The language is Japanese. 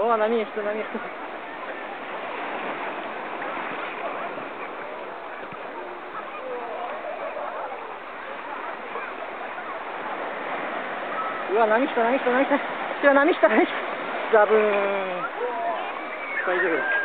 うわ、波が来た、波が来た。うわ、波来た、波来た、波来た。いや、波来た、波来た。ザブーン。大丈夫だ。